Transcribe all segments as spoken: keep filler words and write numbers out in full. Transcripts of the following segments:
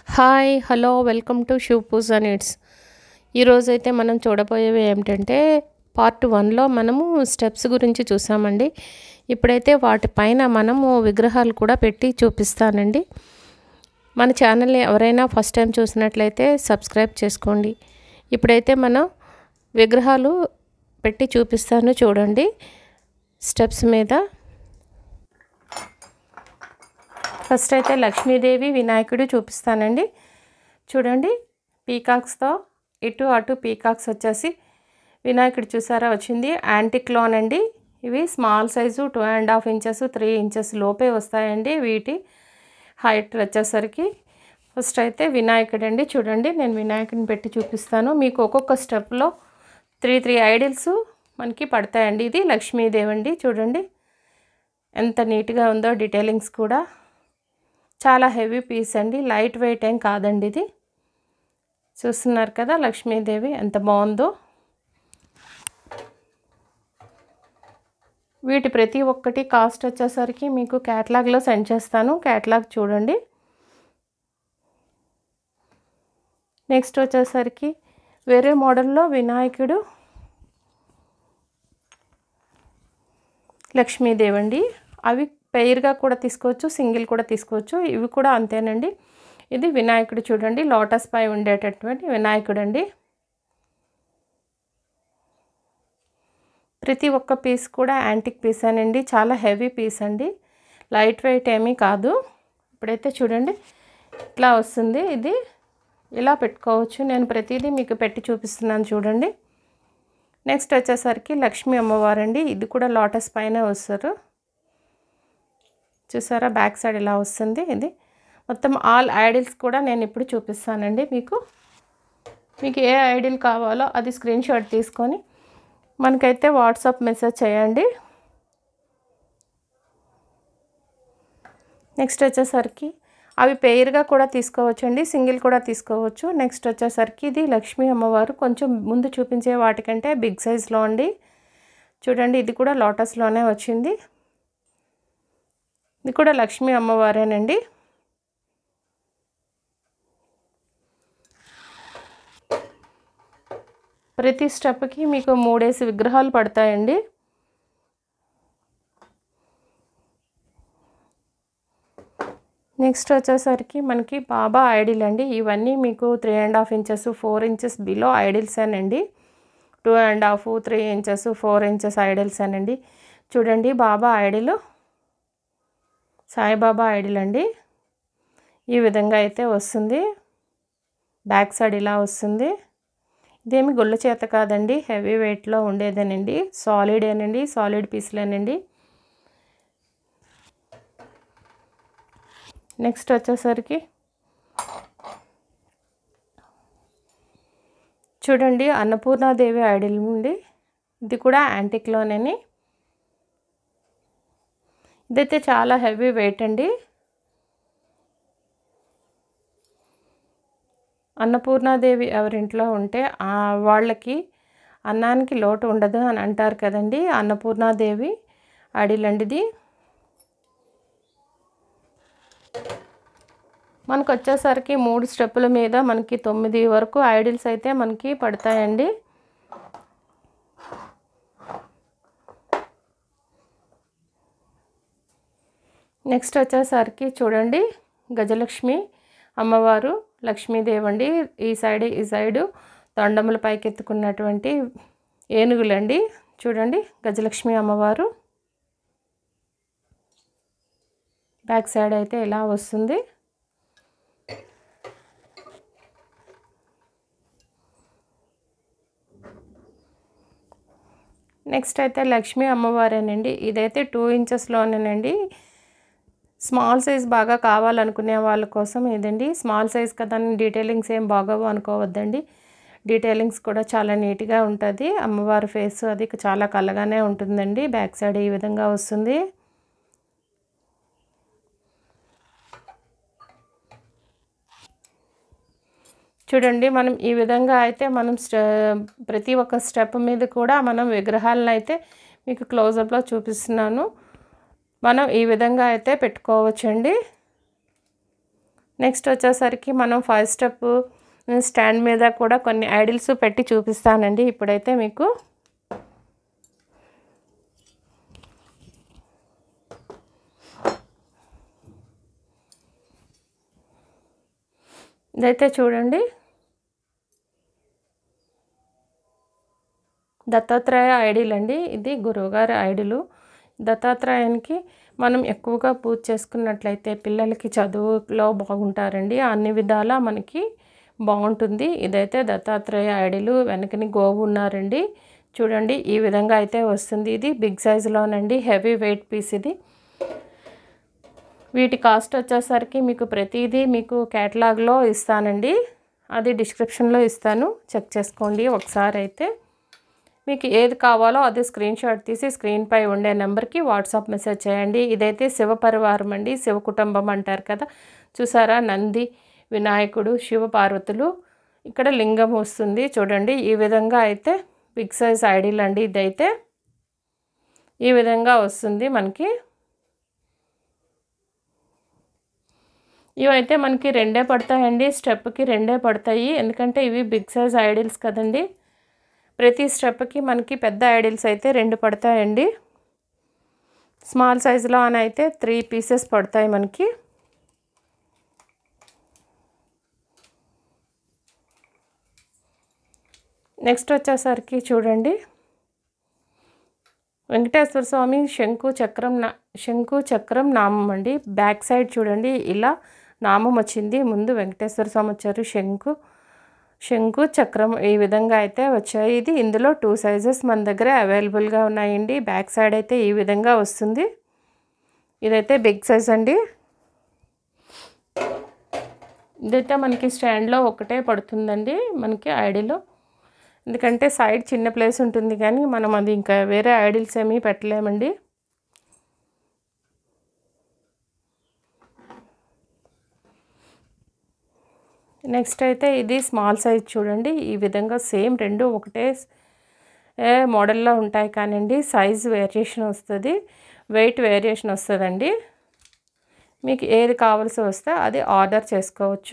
Hi hello welcome to Shiv Puja needs. ఈరోజైతే మనం చూడబోయేవి ఏమిటంటే పార్ట్ వన్లో మనము స్టెప్స్ గురించి చూసామండి. ఇప్పుడైతే వాటిపైన మనము విగ్రహాలు కూడా పెట్టి చూపిస్తానండి. మన ఛానల్ని ఎవరైనా ఫస్ట్ టైం చూసినట్లయితే సబ్స్క్రైబ్ చేసుకోండి. ఇప్పుడైతే మనం విగ్రహాలు పెట్టి చూపిస్తాను చూడండి. స్టెప్స్ మీద ఫస్ట్ అయితే లక్ష్మీదేవి వినాయకుడు చూపిస్తానండి. చూడండి, పీకాక్స్తో ఇటు అటు పీకాక్స్ వచ్చేసి వినాయకుడు చూసారా వచ్చింది యాంటిక్లోన్ అండి. ఇవి small size two and half inches three inches లోపే వస్తాయండి. వీటి హైట్ వచ్చేసరికి ఫస్ట్ అయితే వినాయకుడు అండి. చూడండి, నేను వినాయకుడిని పెట్టి చూపిస్తాను మీకు. ఒక్కొక్క స్టెప్లో త్రీ త్రీ ఐడిల్స్ మనకి పడతాయండి. ఇది లక్ష్మీదేవి అండి. చూడండి ఎంత నీట్గా ఉందో, డీటెయిలింగ్స్ కూడా చాలా హెవీ పీస్ అండి, లైట్ వెయిట్ ఏం కాదండి. ఇది చూస్తున్నారు కదా లక్ష్మీదేవి ఎంత బాగుందో. వీటి ప్రతి ఒక్కటి కాస్ట్ వచ్చేసరికి మీకు క్యాటలాగ్లో సెండ్ చేస్తాను, క్యాటలాగ్ చూడండి. నెక్స్ట్ వచ్చేసరికి వేరే మోడల్లో వినాయకుడు లక్ష్మీదేవి అండి. అవి పెయిర్గా కూడా తీసుకోవచ్చు, సింగిల్ కూడా తీసుకోవచ్చు. ఇవి కూడా అంతేనండి. ఇది వినాయకుడు చూడండి, లోటస్ పై ఉండేటటువంటి వినాయకుడు అండి. ప్రతి ఒక్క పీస్ కూడా యాంటిక్ పీస్ అనండి, చాలా హెవీ పీస్ అండి, లైట్ వెయిట్ ఏమీ కాదు. ఇప్పుడైతే చూడండి ఇట్లా వస్తుంది. ఇది ఇలా పెట్టుకోవచ్చు. నేను ప్రతిదీ మీకు పెట్టి చూపిస్తున్నాను చూడండి. నెక్స్ట్ వచ్చేసరికి లక్ష్మీ అమ్మవారండి. ఇది కూడా లోటస్ పైన వస్తారు. చూసారా బ్యాక్ సైడ్ ఇలా వస్తుంది. ఇది మొత్తం ఆల్ ఐడిల్స్ కూడా నేను ఇప్పుడు చూపిస్తానండి మీకు. మీకు ఏ ఐడిల్ కావాలో అది స్క్రీన్ షాట్ తీసుకొని మనకైతే వాట్సాప్ మెసేజ్ చేయండి. నెక్స్ట్ వచ్చేసరికి అవి పెయిర్గా కూడా తీసుకోవచ్చండి, సింగిల్ కూడా తీసుకోవచ్చు. నెక్స్ట్ వచ్చేసరికి ఇది లక్ష్మీ అమ్మవారు కొంచెం ముందు చూపించే వాటికంటే బిగ్ సైజ్లో అండి. చూడండి, ఇది కూడా లోటస్లోనే వచ్చింది. ఇది కూడా లక్ష్మీ అమ్మవారేనండి. ప్రతి స్టెప్కి మీకు మూడేసి విగ్రహాలు పడతాయండి. నెక్స్ట్ వచ్చేసరికి మనకి బాబా ఐడిల్ అండి. ఇవన్నీ మీకు three and half inches four inches below idols అనండి. Two and half three inches four inches idols అనండి. చూడండి బాబా ఐడిల్, సాయిబాబా ఐడిల్ అండి. ఈ విధంగా అయితే వస్తుంది. బ్యాక్ సైడ్ ఇలా వస్తుంది. ఇదేమి గుళ్ళ చేత కాదండి, హెవీ వెయిట్లో ఉండేదేనండి, సాలిడ్ ఏనండి, సాలిడ్ పీస్లేనండి. నెక్స్ట్ వచ్చేసరికి చూడండి అన్నపూర్ణాదేవి ఐడిల్ అండి. ఇది కూడా యాంటిక్లోనే. ఇదైతే చాలా హెవీ వెయిట్ అండి. అన్నపూర్ణాదేవి ఎవరింట్లో ఉంటే వాళ్ళకి అన్నానికి లోటు ఉండదు అని అంటారు కదండి. అన్నపూర్ణాదేవి ఐడిల్ అండి ఇది. మనకు వచ్చేసరికి మూడు స్టెప్పుల మీద మనకి తొమ్మిది వరకు ఐడిల్స్ అయితే మనకి పడతాయండి. నెక్స్ట్ వచ్చేసరికి చూడండి గజలక్ష్మి అమ్మవారు లక్ష్మీదేవి అండి. ఈ సైడ్ ఈ సైడు తొండముల పైకి ఎత్తుకున్నటువంటి ఏనుగులండి. చూడండి గజలక్ష్మి అమ్మవారు. బ్యాక్ సైడ్ అయితే ఇలా వస్తుంది. నెక్స్ట్ అయితే లక్ష్మీ అమ్మవారేనండి. ఇదైతే టూ ఇంచెస్లోనేనండి. స్మాల్ సైజ్ బాగా కావాలనుకునే వాళ్ళ కోసం ఇదండి. స్మాల్ సైజ్ కదా, డీటెయిలింగ్స్ ఏం బాగోవు అనుకోవద్దండి. డీటెయిలింగ్స్ కూడా చాలా నీట్గా ఉంటుంది. అమ్మవారి ఫేస్ అది చాలా కలగానే ఉంటుందండి. బ్యాక్ సైడ్ ఈ విధంగా వస్తుంది. చూడండి, మనం ఈ విధంగా అయితే మనం ప్రతి ఒక్క స్టెప్ మీద కూడా మనం విగ్రహాలను అయితే మీకు క్లోజప్లో చూపిస్తున్నాను. మనం ఈ విధంగా అయితే పెట్టుకోవచ్చండి. నెక్స్ట్ వచ్చేసరికి మనం ఫైవ్ స్టెప్ స్టాండ్ మీద కూడా కొన్ని ఐడిల్స్ పెట్టి చూపిస్తానండి ఇప్పుడైతే మీకు. ఇదైతే చూడండి దత్తాత్రేయ ఐడిల్ అండి. ఇది గురువుగారి ఐడిలు. దత్తాత్రేయానికి మనం ఎక్కువగా పూజ చేసుకున్నట్లయితే పిల్లలకి చదువులో బాగుంటారండి, అన్ని విధాలా మనకి బాగుంటుంది. ఇదైతే దత్తాత్రేయ ఐడిలు. వెనకని గోవు ఉన్నారండి చూడండి, ఈ విధంగా అయితే వస్తుంది. ఇది బిగ్ సైజులోనండి, హెవీ వెయిట్ పీస్ ఇది. వీటి కాస్ట్ వచ్చేసరికి మీకు ప్రతిదీ మీకు క్యాటలాగ్లో ఇస్తానండి, అది డిస్క్రిప్షన్లో ఇస్తాను, చెక్ చేసుకోండి ఒకసారి. అయితే మీకు ఏది కావాలో అది స్క్రీన్ షాట్ తీసి స్క్రీన్పై ఉండే నెంబర్కి వాట్సాప్ మెసేజ్ చేయండి. ఇదైతే శివ పరివారం అండి, శివ కుటుంబం అంటారు కదా, చూసారా నంది, వినాయకుడు, శివ పార్వతులు, ఇక్కడ లింగం వస్తుంది చూడండి. ఈ విధంగా అయితే బిగ్ సైజ్ ఐడిల్ అండి. ఇదైతే ఈ విధంగా వస్తుంది మనకి. ఇవైతే మనకి రెండే పడతాయండి, స్టెప్కి రెండే పడతాయి, ఎందుకంటే ఇవి బిగ్ సైజ్ ఐడిల్స్ కదండి. ప్రతి స్టెప్కి మనకి పెద్ద ఐడిల్స్ అయితే రెండు పడతాయండి, స్మాల్ సైజులో అని అయితే త్రీ పీసెస్ పడతాయి మనకి. నెక్స్ట్ వచ్చేసరికి చూడండి వెంకటేశ్వర స్వామి శంకు చక్రం నా శంకు చక్రం నామం అండి. బ్యాక్ సైడ్ చూడండి ఇలా నామం వచ్చింది, ముందు వెంకటేశ్వర స్వామి వచ్చారు, శంకు శంకు చక్రం ఈ విధంగా అయితే వచ్చాయి. ఇది ఇందులో టూ సైజెస్ మన దగ్గర అవైలబుల్గా ఉన్నాయండి. బ్యాక్ సైడ్ అయితే ఈ విధంగా వస్తుంది. ఇదైతే బిగ్ సైజ్ అండి. ఇదైతే మనకి స్టాండ్లో ఒకటే పడుతుందండి మనకి ఐడిలో, ఎందుకంటే సైడ్ చిన్న ప్లేస్ ఉంటుంది కానీ మనం అది ఇంకా వేరే ఐడిల్స్ ఏమీ పెట్టలేమండి. నెక్స్ట్ అయితే ఇది స్మాల్ సైజ్ చూడండి, ఈ విధంగా సేమ్ రెండు ఒకటే మోడల్లో ఉంటాయి కానివ్వండి, సైజ్ వేరియేషన్ వస్తుంది, వెయిట్ వేరియేషన్ వస్తుందండి. మీకు ఏది కావాల్సి వస్తే అది ఆర్డర్ చేసుకోవచ్చు.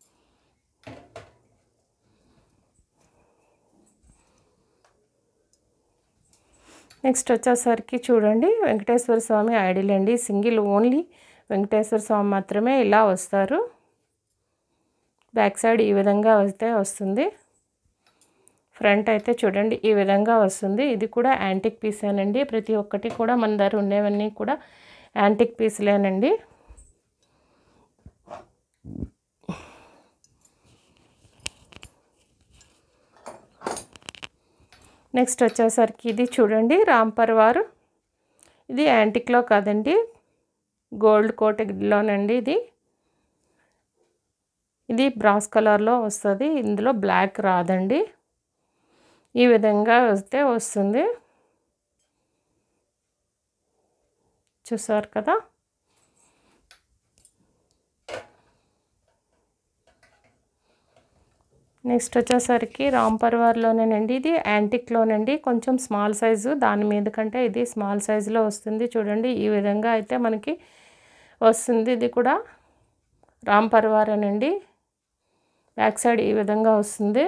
నెక్స్ట్ వచ్చేసరికి చూడండి వెంకటేశ్వర స్వామి ఐడిల్ అండి, సింగిల్ ఓన్లీ వెంకటేశ్వర స్వామి మాత్రమే ఇలా వస్తారు. బ్యాక్ సైడ్ ఈ విధంగా వస్తే వస్తుంది, ఫ్రంట్ అయితే చూడండి ఈ విధంగా వస్తుంది. ఇది కూడా యాంటిక్ పీసేనండి, ప్రతి ఒక్కటి కూడా మన దగ్గర ఉండేవన్నీ కూడా యాంటిక్ పీసులేనండి. నెక్స్ట్ వచ్చేసరికి ఇది చూడండి రామ్ పర్వార్, ఇది యాంటిక్లో కాదండి గోల్డ్ కోటెడ్లోనండి. ఇది ఇది బ్రాస్ కలర్లో వస్తుంది, ఇందులో బ్లాక్ రాదండి. ఈ విధంగా వస్తే వస్తుంది, చూసారు కదా. నెక్స్ట్ వచ్చేసరికి రామ్ పర్వార్లోనేనండి, ఇది యాంటిక్లోనండి, కొంచెం స్మాల్ సైజు, దాని మీద కంటే ఇది స్మాల్ సైజులో వస్తుంది చూడండి. ఈ విధంగా అయితే మనకి వస్తుంది. ఇది కూడా రామ్ పర్వారేనండి, బ్యాక్ సైడ్ ఈ విధంగా వస్తుంది.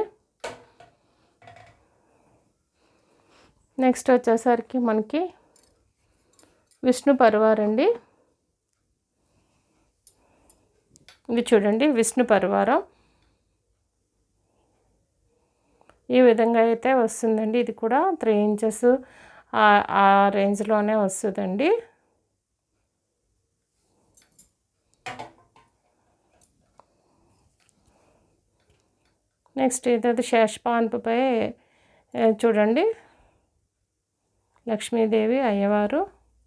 నెక్స్ట్ వచ్చేసరికి మనకి విష్ణు పర్వార్ అండి, ఇది చూడండి విష్ణు పర్వారం ఈ విధంగా అయితే వస్తుందండి. ఇది కూడా త్రీ ఇంచెస్ ఆ రేంజ్లోనే వస్తుందండి. నెక్స్ట్ ఇది శేషపాన్పుపై చూడండి లక్ష్మీదేవి, అయ్యవారు,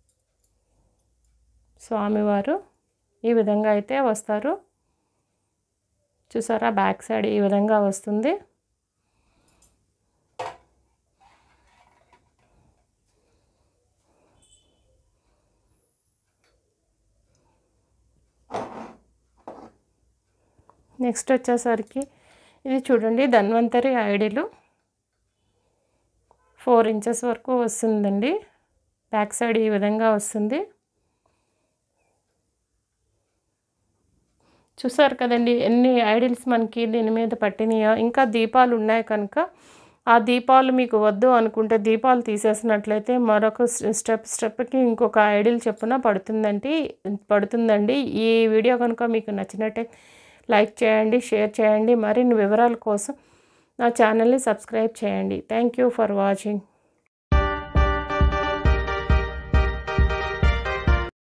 స్వామివారు ఈ విధంగా అయితే వస్తారు, చూసారా. బ్యాక్ సైడ్ ఈ విధంగా వస్తుంది. నెక్స్ట్ వచ్చేసరికి ఇది చూడండి ధన్వంతరి ఐడిలు, ఫోర్ ఇంచెస్ వరకు వస్తుందండి, బ్యాక్ సైడ్ ఈ విధంగా వస్తుంది. చూసారు కదండి ఎన్ని ఐడిల్స్ మనకి దీని మీద పట్టినాయో. ఇంకా దీపాలు ఉన్నాయి కనుక ఆ దీపాలు మీకు వద్దు అనుకుంటే దీపాలు తీసేసినట్లయితే మరొక స్టెప్ స్టెప్కి ఇంకొక ఐడిల్ చొప్పున పడుతుందండి పడుతుందండి ఈ వీడియో కనుక మీకు నచ్చినట్టే లైక్ చేయండి, షేర్ చేయండి. మరిన్ని వివరాల కోసం నా ఛానల్ని సబ్స్క్రైబ్ చేయండి. Thank you for watching.